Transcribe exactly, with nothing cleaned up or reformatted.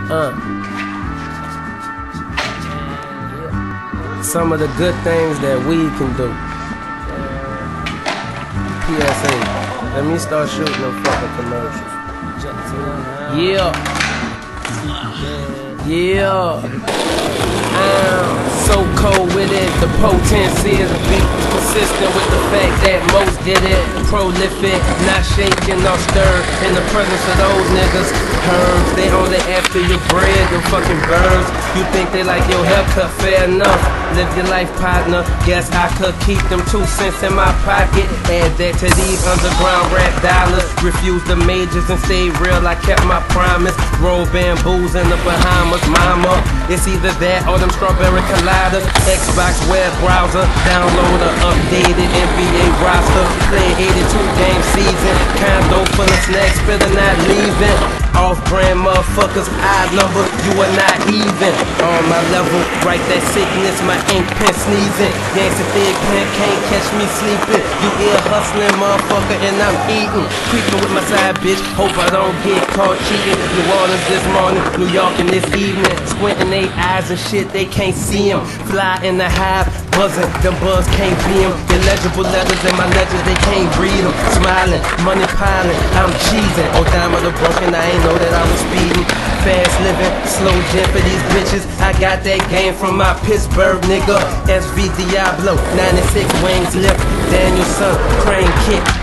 Uh. Some of the good things that weed can do. P S A. Let me start shooting them fucking commercials. Yeah. Yeah. I'm so cold with it. The potency is be consistent with the fact that most did it. Prolific, not shaken or stirred in the presence of those niggas. Herbs, they only after your bread, them fucking birds. You think they like your haircut, fair enough. Live your life, partner. Guess I could keep them two cents in my pocket. Add that to these underground rap dollars. Refuse the majors and stay real. I kept my promise. Roll bamboos in the Bahamas, mama. It's either that or them strawberry colliders. Xbox web browser. Download a updated N B A roster. Play eighty-two game season. Condo full of snacks, better not leaving. Off-brand motherfuckers, odd number, you are not even on my level. Write that sickness, my ink pen sneezing. Dancing big pen, can't catch me sleeping. You ear hustling, motherfucker, and I'm eating. Creeping with my side bitch, hope I don't get caught cheating. New Orleans this morning, New York in this evening. Squinting they eyes and shit, they can't see them. Fly in the hive, buzzing, them buzz can't be them. Illegible letters in my ledgers, they can't read them. Smiling, money piling, I'm cheesing. Oh, dime of the broken, I ain't know that I was speeding. Fast living, slow gen for these bitches. I got that game from my Pittsburgh nigga. S V Diablo, ninety-six wings lift. Danielson, crane kick.